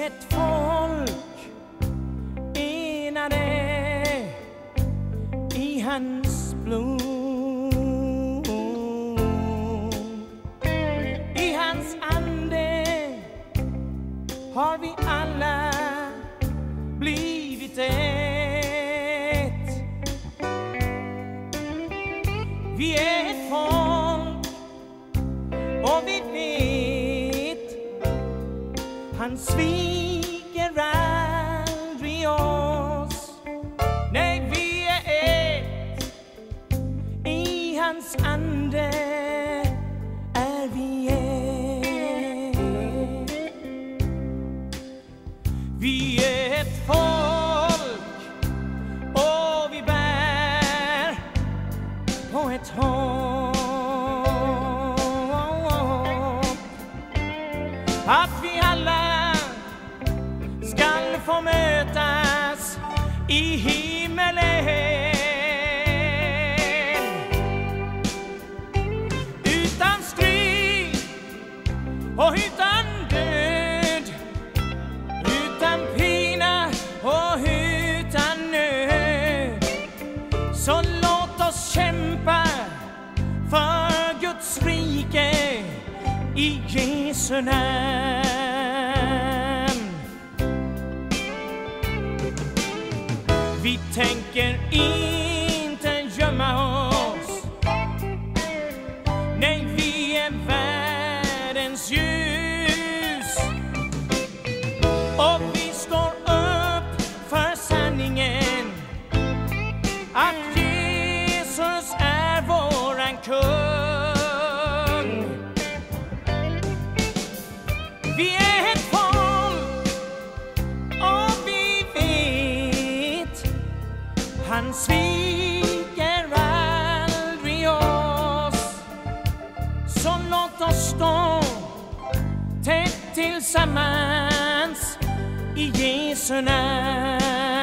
ett folk enade i hans blod. I hans ande har vi alla blivit ett. Vi är ett folk och vi vet han sviker aldrig oss. Nej, vi är ett i hans ande är vi ett. Vi är ett folk och vi bär på ett hopp att vi alla skall få mötas i himmelen utan strid och utan död, utan pina och utan nöd. Så låt oss kämpa för Guds rike i Jesu namn. Vi tänker inte gömma oss. Nej, vi är världens ljus. Och vi står upp för sanningen att Jesus är våran kung. Vi är ett folk och vi vet han sviker aldrig oss. Så låt oss stå tätt tillsammans i Jesu namn.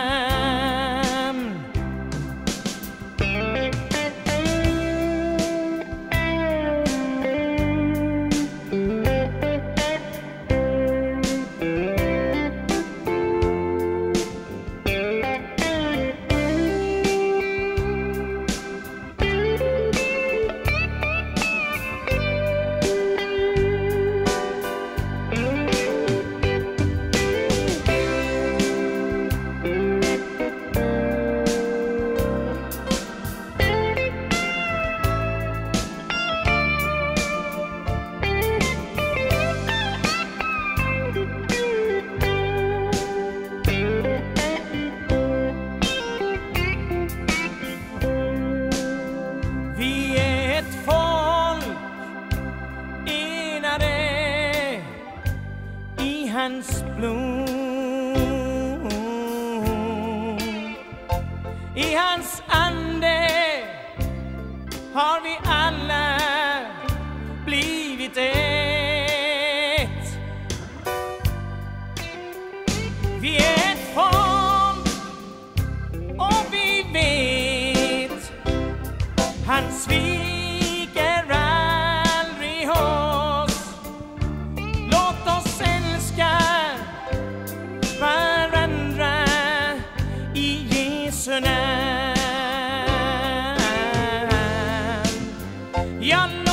Hans blod, i hans ande har vi alla blivit ett. Vi är ett folk och vi vet han sviker aldrig oss. Låt oss älska varandra i Jesu namn. Ja,